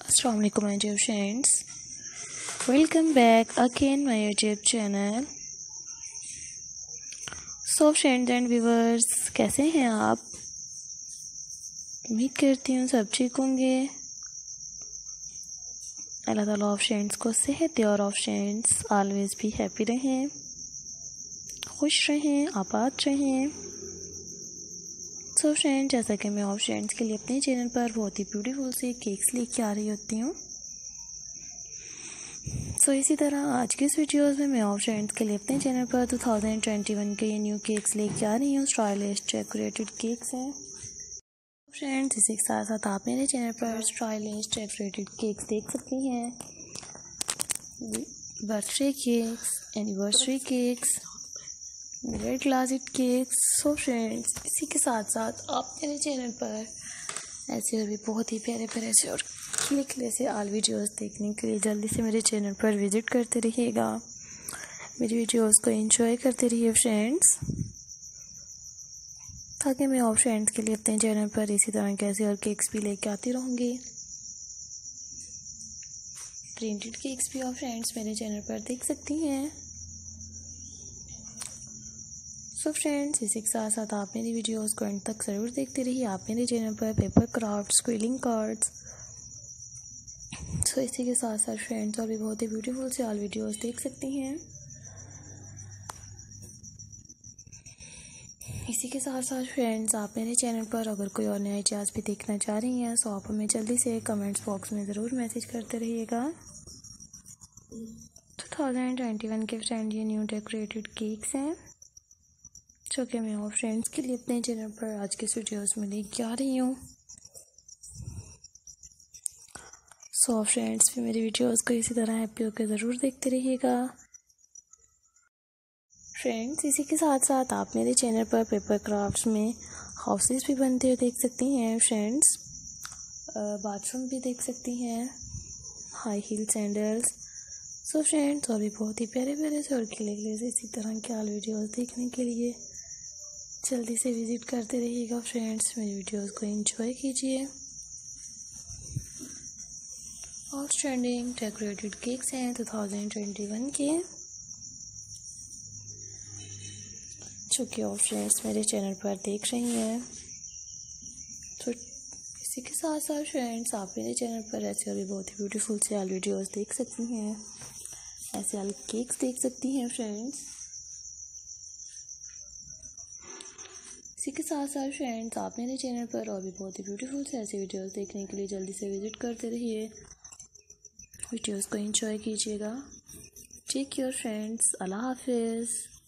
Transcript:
Assalamu alaikum my dear friends. Welcome back again my YouTube channel. So friends and viewers, कैसे हैं आप? उम्मीद करती हूँ सब ठीक होंगे। अल्लाह ताला ऑफ फ्रेंड्स को सेहत दे और ऑफ फ्रेंड्स ऑलवेज भी हैप्पी रहें, खुश रहें, आबाद रहें। सो फ्रेंड, जैसा कि मैं ऑफ फ्रेंड्स के लिए अपने चैनल पर बहुत ही ब्यूटीफुल से केक्स लेके आ रही होती हूँ, सो इसी तरह आज के इस वीडियोस में मैं ऑफ फ्रेंड्स के लिए अपने चैनल पर 2021 के ये न्यू केक्स लेके आ रही हूँ। स्टाइलिश डेकोरेटेड केक्स हैं फ्रेंड्स। इसी के साथ साथ आप मेरे चैनल पर स्टाइलिश डेकोरेटेड केक्स देख सकती हैं, birthday cakes, anniversary cakes, red glazed cakes. So friends, इसी के साथ साथ आप मेरे चैनल पर ऐसे और भी बहुत ही प्यारे प्यारे से और खिले से ऑल वीडियोस देखने के लिए जल्दी से मेरे चैनल पर विज़िट करते रहिएगा। मेरी वीडियोस को एंजॉय करते रहिए फ्रेंड्स, ताकि मैं और फ्रेंड्स के लिए अपने चैनल पर इसी तरह के ऐसे और केक्स भी लेके आती रहूँगी। प्रिंटेड केक्स भी और फ्रेंड्स मेरे चैनल पर देख सकती हैं। सो फ्रेंड्स, इसी के साथ साथ आप मेरी वीडियोस को एंड तक ज़रूर देखते रहिए। आप मेरे चैनल पर paper crafts, quilling cards, so इसी के साथ साथ फ्रेंड्स और भी बहुत ही ब्यूटीफुल से ऑल वीडियोस देख सकती हैं। इसी के साथ साथ फ्रेंड्स, आप मेरे चैनल पर अगर कोई और नया इजाज़ भी देखना चाह रही हैं तो आप हमें जल्दी से कमेंट्स बॉक्स में ज़रूर मैसेज करते रहिएगा। 2021 के फ्रेंड ये न्यू डेकोरेटेड केक्स हैं जो कि मैं और फ्रेंड्स के लिए अपने चैनल पर आज के वीडियोस में लेके आ रही हूँ। सो फ्रेंड्स, भी मेरी वीडियोस को इसी तरह हैप्पी होकर ज़रूर देखते रहिएगा। फ्रेंड्स, इसी के साथ साथ आप मेरे चैनल पर पेपर क्राफ्ट्स में हाउसेस भी बनते हुए देख सकती हैं फ्रेंड्स, बाथरूम भी देख सकती हैं, high heel sandals. So friends, और भी बहुत ही प्यारे प्यारे से और खिले से इसी तरह के ऑल वीडियोस देखने के लिए जल्दी से विज़िट करते रहिएगा फ्रेंड्स। मेरी वीडियोस को एंजॉय कीजिए। और ट्रेंडिंग डेकोरेटेड केक्स हैं 2021 के, जो कि और फ्रेंड्स मेरे चैनल पर देख रही हैं। तो इसी के साथ साथ फ्रेंड्स, आप मेरे चैनल पर ऐसे और भी बहुत ही ब्यूटीफुल से ऑल वीडियोस देख सकती हैं, ऐसे ऑल केक्स देख सकती हैं फ्रेंड्स। इसी के साथ साथ फ्रेंड्स, आप मेरे चैनल पर और भी बहुत ही ब्यूटीफुल से ऐसे वीडियोस देखने के लिए जल्दी से विज़िट करते रहिए। वीडियोस को एंजॉय कीजिएगा। टेक केयर फ्रेंड्स, अल्लाह हाफिज़।